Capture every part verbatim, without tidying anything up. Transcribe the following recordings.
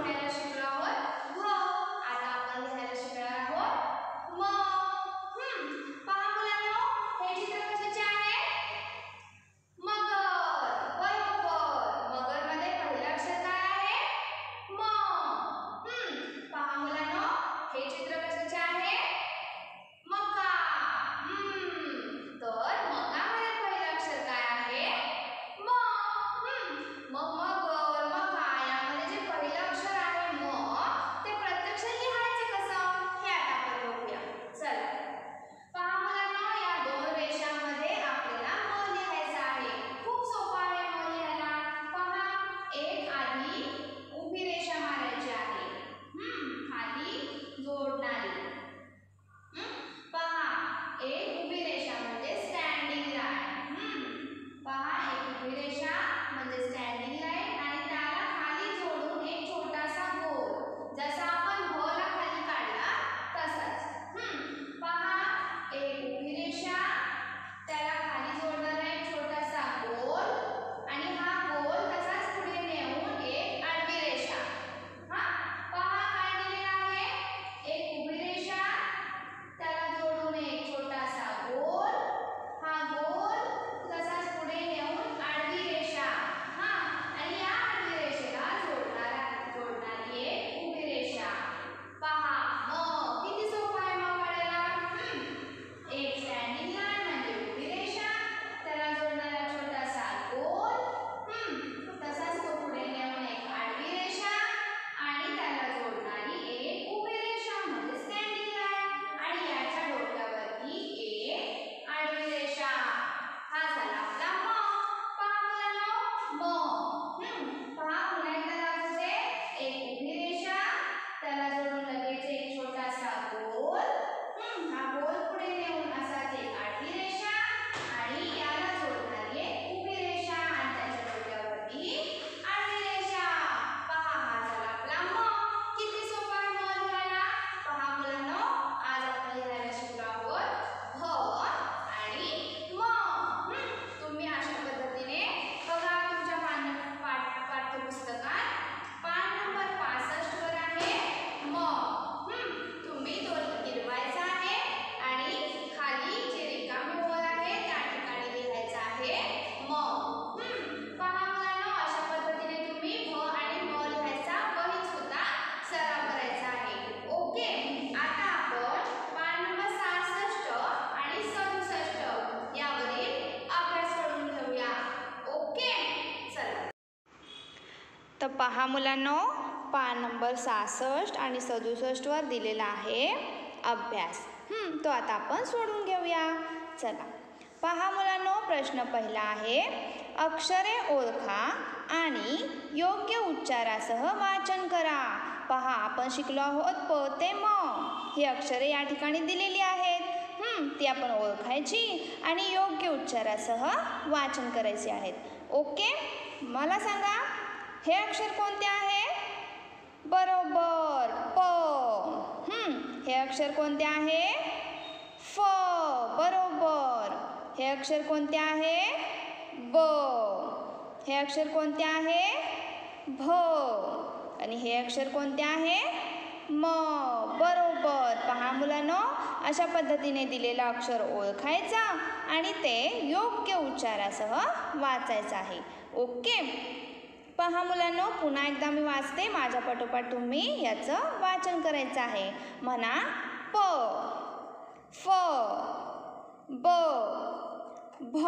लिहायला शिकलो आहोत भ. आता आपण लिहायला शिकणार आहोत म. हम्म पहा मुलांनो, हे चित्र कशाचे आहे? मगर. बरोबर. मगर मध्ये पहिलं अक्षर काय आहे? म. हम्म पहा मुलांनो, हे चित्र कशाचे आहे? मका. हम्म तर मका मध्ये पहिलं अक्षर काय आहे? म. हम्म मग मगर, मका यामध्ये जे पहिलं अक्षर आहे म, ते प्रत्यक्ष लिहायचे कसं हे आता आपण बघूया. चला पहा मुलांनो, या दोन रेषांमध्ये आपल्याला म लिहायचा आहे. खूप सोपं आहे म लिहायला. पहा, एक आधी उभी रेषा मारायची आहे. हम्म खाली जोडणारी. पहा, एक उभी रेषा म्हणजे स्टँडिंग लाईन. हम्म पहा, एक उभी रेषा म्हणजे स्टँडिंग लाईन आणि त्याला खाली जोडून एक छोटासा गोल, जसा आपण भ ला खाली काढला तसाच. हम्म पहा, एक उभी रेषा, त्याला खाली जोडणारा एक छोटासा गोल आणि हा गोल तसाच पुढे नेऊन एक आडवी रेषा. हा पहा काय दिलेलं आहे? एक उभी रेषा, त्याला जोडून एक छोटासा गोल, हा गोल तसाच पुढे नेऊन आडवी रेषा. हा आणि या आडवी रेषेला जोडणारा जोडणारी एक उभी रेषा. पहा म किती सोपं आहे मग काढायला. एक स्टँडिंग लाईन म्हणजे उभी रेषा, त्याला जोडणारा छोटासा गोल, हम्म तसाच तो पुढे नेऊन एक आडवी रेषा आणि त्याला जोडणारी एक उभी रेषा म्हणजे स्टँडिंग लाईन आणि याच्या डोक्यावरती एक आडवी रेषा. हा झाला आपला म. पहा मुलांनो, म. हम्म पहा पुन्हा एकदा दाखवते. एक उभी रेषा, त्याला जोडून लगेच एक छोटासा गोल, हम्म हा गोल पुढे नेऊन असाच एक आडवी रेषा आणि याला जोडणारी एक उभी रेषा आणि त्याच्या डोक्यावरती आडवी रेषा. पहा हा झाला आपला म. किती सोपा आहे म लिहायला. पहा मुलांनो, आज आपण लिहायला शिकलो आहोत भ आणि म. हम्म तुम्ही अशा पद्धतीने बघा तुमच्या पान पाठ पाठ्यपुस्तकात पान नंबर पासष्ट वर आहे म. हम्म तुम्ही तो गिरवायचा आहे आणि खाली जे रिकामी ओळ आहे त्या ठिकाणी लिहायचं आहे म. हम्म पहा मुलांनो, अशा पद्धतीने तुम्ही भ आणि म लिहायचा वहीत सुद्धा सराव करायचा आहे. ओके. आता आपण पान नंबर सहासष्ट आणि सदुसष्ट यावरील अभ्यास करून घेऊया. ओके चला. तर पहा मुलांनो, पान नंबर सहासष्ट आणि सदुसष्ट वर दिलेला आहे अभ्यास. हम्म तो आता आपण सोडून घेऊया. चला पहा मुलांनो, प्रश्न पहिला आहे, अक्षरे ओळखा आणि योग्य उच्चारासह वाचन करा. पहा आपण शिकलो आहोत प ते म. ही अक्षरे या ठिकाणी दिलेली आहेत. हम्म ती आपण ओळखायची आणि योग्य उच्चारासह वाचन करायचे आहेत. ओके. मला सांगा, हे अक्षर कोणते आहे? बरोबर, प. हम्म हे अक्षर कोणते आहे? फ. बरोबर. हे अक्षर कोणते आहे? ब. हे अक्षर कोणते आहे? भ. आणि हे अक्षर कोणते आहे? म. बरोबर. पहा मुलांनो, अशा पद्धतीने दिलेलं अक्षर ओळखायचा आणि ते योग्य उच्चारासह वाचायचं आहे. ओके. पहा मुलांनो, पुन्हा एकदा मी वाचते, माझ्या पाठोपाठ तुम्ही याचं वाचन करायचं आहे. म्हणा प, फ, ब, भ,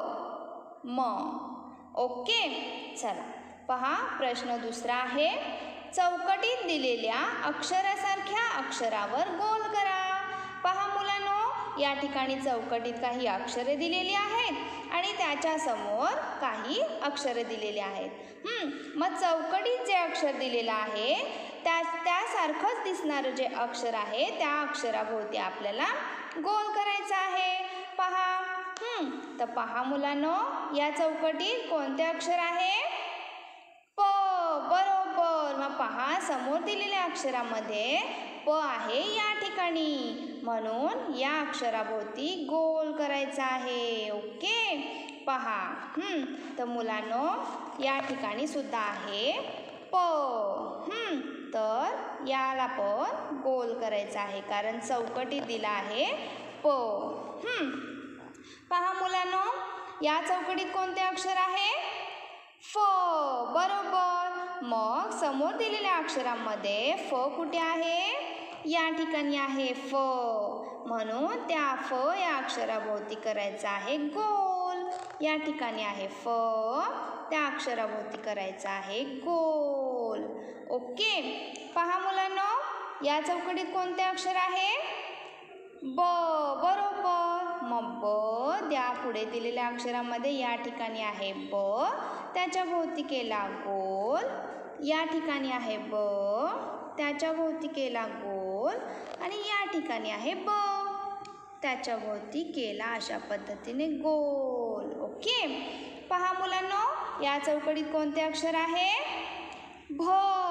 म. ओके चला पहा, प्रश्न दुसरा आहे, चौकटीत दिलेल्या अक्षरासारख्या अक्षरावर गोल करा. पहा मुलांनो, या ठिकाणी चौकटीत काही अक्षरे दिलेली आहेत आणि त्याच्या समोर काही अक्षरे दिलेली आहेत. हम्म मग चौकटीत जे अक्षर दिलेलं आहे त्या त्यासारखंच दिसणारं जे अक्षर आहे त्या अक्षराभोवती आपल्याला गोल करायचा आहे. पहा. हम्म तर पहा मुलांनो, या चौकटीत कोणते अक्षर आहे? प. बरोबर. मग पहा, समोर दिलेल्या अक्षरामध्ये प आहे या ठिकाणी, म्हणून या अक्षराभोवती गोल करायचा आहे. ओके. पहा. हम्म तर मुलांनो, या ठिकाणी सुद्धा आहे प. हम्म तर याला पण गोल करायचा आहे कारण चौकटीत दिला आहे प. हम्म पहा मुलांनो, या चौकटीत कोणते अक्षर आहे? फ. बरोबर. मग समोर दिलेल्या अक्षरांमध्ये फ कुठे आहे? या ठिकाणी आहे फ. म्हणून त्या फ या अक्षराभोवती करायचा आहे गोल. या ठिकाणी आहे फ, त्या अक्षराभोवती करायचा आहे गोल. ओके. पहा मुलांनो, या चौकटीत कोणते अक्षर आहे? ब. बरोबर. मग ब त्या पुढे दिलेल्या अक्षरामध्ये या ठिकाणी आहे ब, त्याच्या भोवती केला गोल. या ठिकाणी आहे ब, त्याच्या भोवती केला गोल. आणि या ठिकाणी आहे ब, त्याच्या भोवती केला अशा पद्धतीने गोल. ओके. पहा मुलांनो, या चौकटीत कोणते अक्षर आहे? भ.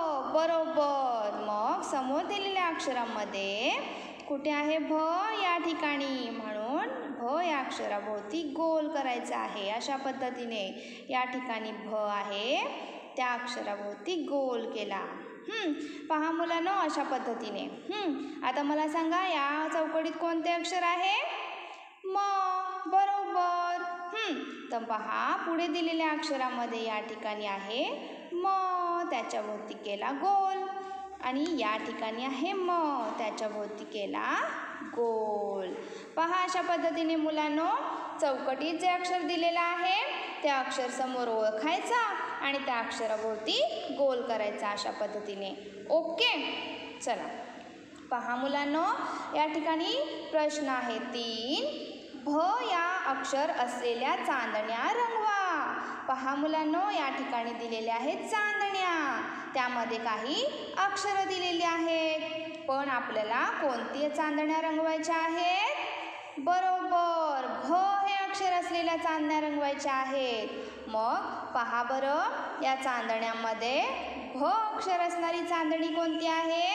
बरोबर. मग समोर दिलेल्या अक्षरांमध्ये कुठे आहे भ? या ठिकाणी. म्हणून भ या अक्षराभोवती गोल करायचा आहे अशा पद्धतीने. या ठिकाणी भ आहे, त्या अक्षराभोवती गोल केला. हम्म पहा मुलांनो, अशा पद्धतीने. हम्म आता मला सांगा, या चौकटीत कोणते अक्षर आहे? म. बरोबर. हम्म तर पहा, पुढे दिलेल्या अक्षरामध्ये या ठिकाणी आहे म, त्याच्या भोवती केला गोल. आणि या ठिकाणी आहे म, त्याच्या भोवती केला गोल. पहा, अशा पद्धतीने मुलांनो, चौकटीत जे अक्षर दिलेलं आहे ते अक्षर समोर ओळखायचा आणि त्या अक्षराभोवती गोल करायचा अशा पद्धतीने. ओके. चला पहा मुलांनो, या ठिकाणी प्रश्न आहे तीन. भ या अक्षर असलेल्या चांदण्या रंगवा. पहा मुलांनो, या ठिकाणी दिलेल्या आहेत चांदण्या. त्यामध्ये काही अक्षरं दिलेली आहेत, पण आपल्याला कोणती चांदण्या रंगवायच्या आहेत? बरोबर, भ हे अक्षर असलेल्या चांदण्या रंगवायच्या आहेत. मग पहा बरं, या चांदण्यामध्ये भ अक्षर असणारी चांदणी कोणती आहे?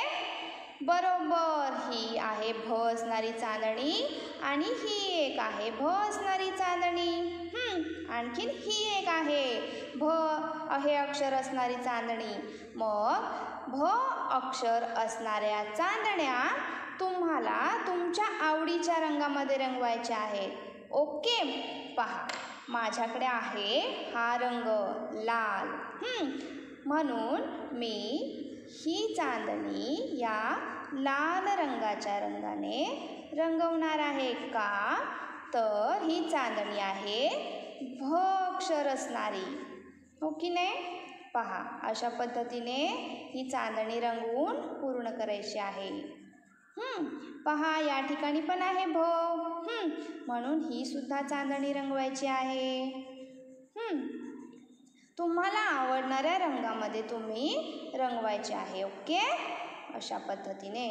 बरोबर, ही आहे भ असणारी चांदणी. आणि ही एक आहे भ असणारी चांदणी. हम्म आणखीन ही एक आहे भ हे अक्षर असणारी चांदणी. मग भ अक्षर असणाऱ्या चांदण्या तुम्हाला तुमच्या आवडीच्या रंगामध्ये रंगवायच्या आहेत. ओके. पहा, माझ्याकडे आहे हा रंग लाल. हम्म म्हणून मी ही चांदणी या लाल रंगाच्या रंगाने रंगवणार आहे. का तर ही चांदणी आहे भ अक्षर असणारी. हो की नाही? पहा, अशा पद्धतीने ही चांदणी रंगवून पूर्ण करायची आहे. हम्म पहा, या ठिकाणी पण आहे भ. हम्म म्हणून ही सुद्धा चांदणी रंगवायची आहे. हम्म तुम्हाला आवडणाऱ्या रंगामध्ये तुम्ही रंगवायचे आहे. ओके. अशा पद्धतीने.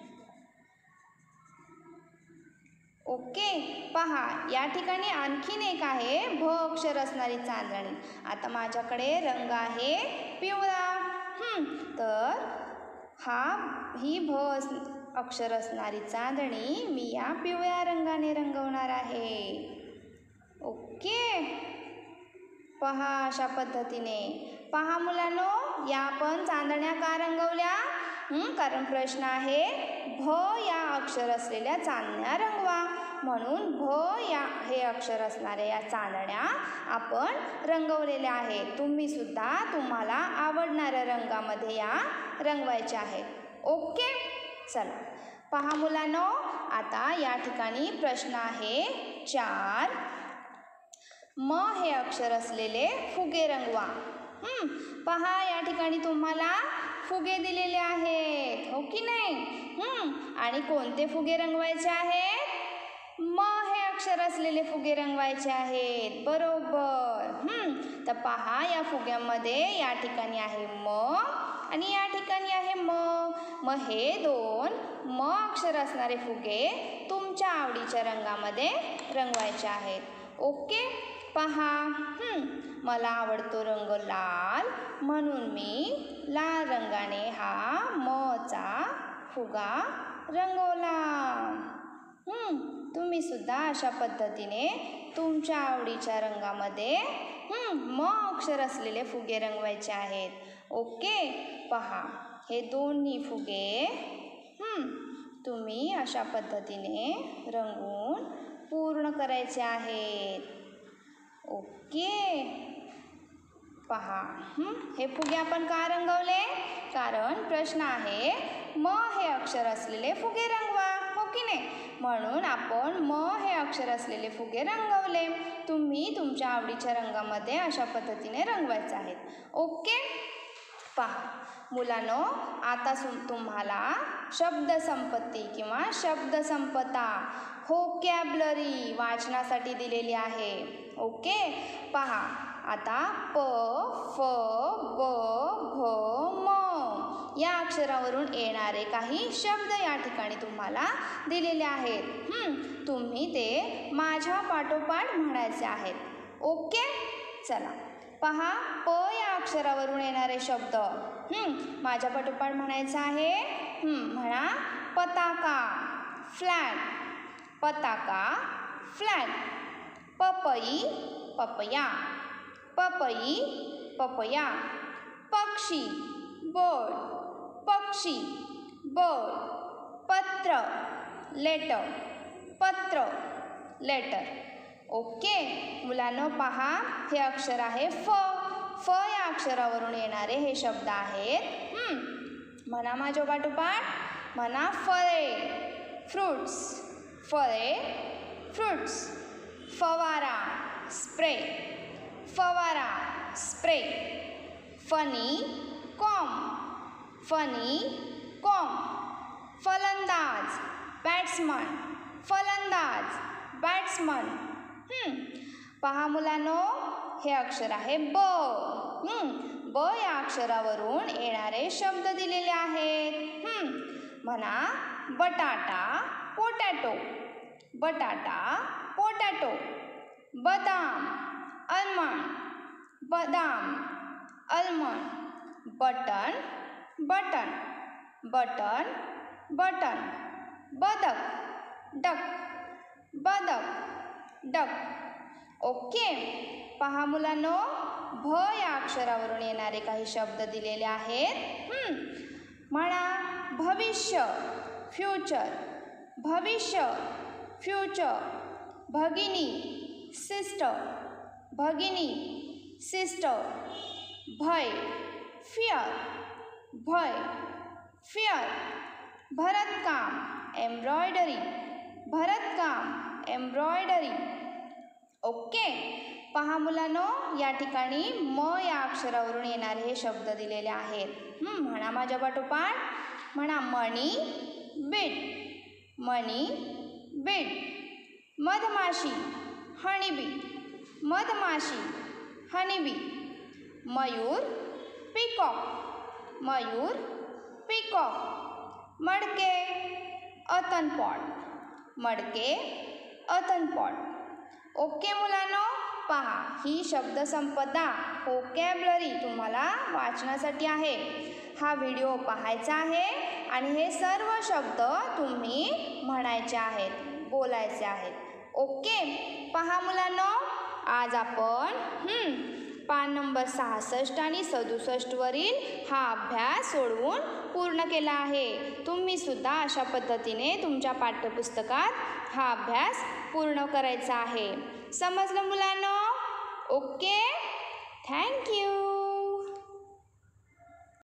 ओके. पहा, या ठिकाणी आणखीन एक आहे भ अक्षर असणारी चांदणी. आता माझ्याकडे रंग आहे पिवळा. हम्म तर हा ही भ अक्षर असणारी चांदणी मी या पिवळ्या रंगाने रंगवणार आहे. ओके. पहा, अशा पद्धतीने. पहा मुलांनो, या आपण चांदण्या का रंगवल्या? हम्म कारण प्रश्न आहे भ या अक्षर असलेल्या चांदण्या रंगवा. म्हणून भ या हे अक्षर असणाऱ्या या चांदण्या आपण रंगवलेल्या आहेत. तुम्ही सुद्धा तुम्हाला आवडणाऱ्या रंगामध्ये या रंगवायच्या आहेत. ओके. चला पहा मुलांनो, आता या ठिकाणी प्रश्न आहे चार. म हे अक्षर असलेले फुगे रंगवा. हम्म पहा, या ठिकाणी तुम्हाला फुगे दिलेले आहेत. हो की नाही? हम्म आणि कोणते फुगे रंगवायचे आहेत? म हे अक्षर असलेले फुगे रंगवायचे आहेत. बरोबर. हम्म तर पहा, या फुग्यामध्ये या ठिकाणी आहे म आणि या ठिकाणी आहे म. मग हे दोन म अक्षर असणारे फुगे तुमच्या आवडीच्या रंगामध्ये रंगवायचे आहेत. ओके. पहा, हम्म मला आवडतो रंग लाल, म्हणून मी लाल रंगाने हा म चा फुगा रंगवला. हम्म तुम्ही सुद्धा अशा पद्धतीने तुमच्या आवडीच्या रंगामध्ये हम्म म अक्षर असलेले फुगे रंगवायचे आहेत. ओके. पहा हे दोन्ही फुगे तुम्ही अशा पद्धतीने रंगवून पूर्ण करायचे आहेत. ओके. पहा हे फुगे आपण का रंगवले? कारण प्रश्न आहे म हे अक्षर असलेले फुगे रंगवा, हो की नाही? म्हणून आपण म हे अक्षर असलेले फुगे रंगवले. तुम्ही तुमच्या आवडीच्या रंगामध्ये अशा पद्धतीने रंगवायचे आहेत. ओके. पहा मुलांनो, आता तुम्हाला शब्दसंपत्ती किंवा शब्दसंपदा व्होकॅब्युलरी वाचनासाठी दिलेली आहे. ओके. पहा आता प, फ, ब, भ, म या अक्षरावरून येणारे काही शब्द या ठिकाणी तुम्हाला दिलेले आहेत. तुम्ही ते माझ्या पाठोपाठ म्हणायचे आहेत. ओके. चला पहा प या अक्षरावरून येणारे शब्द माझ्या पाठोपाठ म्हणायचं आहे. म्हणा पताका, फ्लॅग. पताका, फ्लॅग. पपई, पपया. पपई, पपया. पक्षी, बर्ड. पक्षी, बर्ड. पत्र, लेटर. पत्र, लेटर. ओके. मुलांनो पहा हे अक्षर आहे फ. फ या अक्षरावरून येणारे हे शब्द आहेत. म्हणा माझ्या पाठोपाठ. म्हणा फळे, फ्रुट्स. फळे, फ्रुट्स. फवारा, स्प्रे. फवारा, स्प्रे. फनी, कॉम. फनी, कॉम. फलंदाज, बॅट्समन. फलंदाज, बॅट्समन. पहा मुलांनो हे अक्षर आहे ब. ब या अक्षरावरून येणारे शब्द दिलेले आहेत. म्हणा बटाटा, पोटॅटो. बटाटा, पोटॅटो. बदाम, आल्मंड. बदाम, almond. Button, button. Button, button. बदक, डक. बदक, डक. ओके. पहा मुलांनो भ या अक्षरावरून येणारे काही शब्द दिलेले आहेत. म्हणा भविष्य, फ्युचर. भविष्य, फ्युचर. भगिनी, सिस्टर. भगिनी, सिस्टर. भय, फियर. भय, फियर. भरतकाम, एम्ब्रॉयडरी. भरतकाम, एम्ब्रॉयडरी. ओके. पहा मुलांनो या ठिकाणी म या अक्षरावरून येणारे हे शब्द दिलेले आहेत. म्हणा माझ्या पाठोपाठ. म्हणा मणी, बीट. मणी, बीट. मधमाशी, हनीबी. मधमाशी, हनीबी. मयूर, पीकॉक. मयूर, पीकॉक. मडके, अर्थन पॉट. मडके, अर्थन पॉट. ओके मुलांनो पहा ही शब्दसंपदा व्होकॅब्युलरी तुम्हाला वाचनासाठी आहे. हा व्हिडिओ पाहायचा आहे आणि हे सर्व शब्द तुम्ही म्हणायचे आहेत, बोलायचे आहेत. ओके. पहा मुलांनो आज आपण पान नंबर सहासष्ट आणि सदुसष्ट वरील हा अभ्यास सोडवून पूर्ण केला आहे. तुम्ही सुद्धा अशा पद्धतीने तुमच्या पाठ्यपुस्तकात हा अभ्यास पूर्ण करायचा आहे. समजलं मुलांनो? ओके. Thank you.